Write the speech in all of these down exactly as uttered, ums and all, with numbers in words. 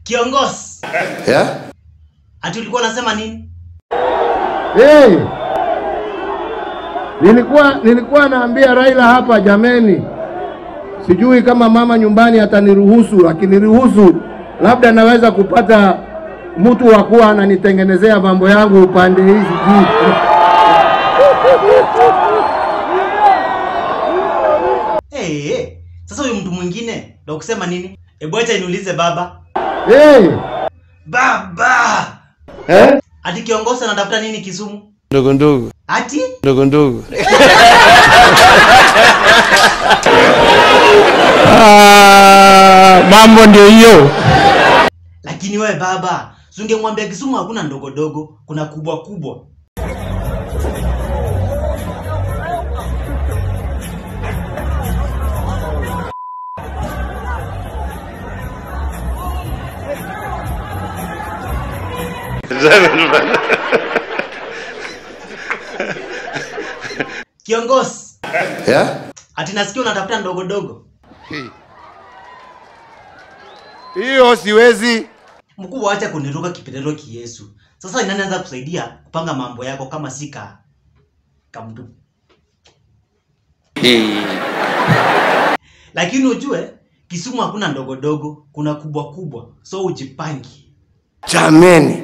Kiongozi. Yeah? Ati ulikuwa unasema nini? Hey! Nilikuwa nilikuwa naambia Raila hapa, jameni. Sijui kama mama nyumbani ataniruhusu, akiniruhusu labda naweza kupata mtu wa kuwa ananitengenezea mambo yangu upande hizi juu. Eh, hey, sasa huyu mtu mwingine ndio kusema nini? Hebu acha niulize baba. Hey! Baba! Eh? Ati kiongozi anatafuta nini Kisumu? Ndogo ndogo. Ati? Ndogo ndogo. Ah, mambo ndio hiyo. Lakini wewe baba, ungemwambia Kisumu hakuna ndogo dogo, kuna kubwa kubwa. Kiongozi. Yeah? Ati nasikia unatafuta ndogo dogo. Hiyo siwezi. Mkubwa acha kuniruka kipelelo kiyesu. Sasa nani anaweza kusaidia kupanga mambo yako kama sika kamtu. Lakini ujue Kisumu hakuna ndogo dogo, kuna kubwa kubwa. So ujipangi. Jameni.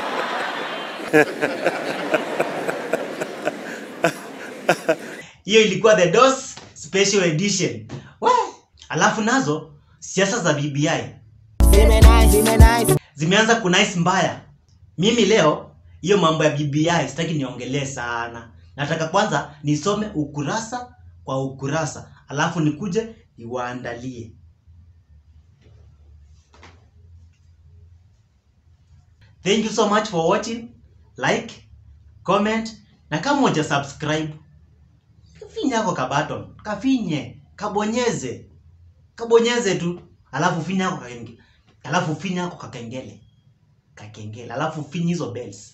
Hiyo ilikuwa The Dose Special Edition. Wee! Alafu nazo siasa za B B I zimeanza kunice mbaya. Mimi leo hiyo mambo ya B B I sitaki niongelee sana. Nataka kwanza nisome ukurasa kwa ukurasa, alafu nikuje niwaandalie. Thank you so much for watching. Like, comment, na kama huja subscribe, kafinya yako ka button, kafinye, kabonyeze. Kabonyeze tu, alafu finya yako kakenge. Alafu finya yako kakengele. Kakengele, alafu finya hizo bells.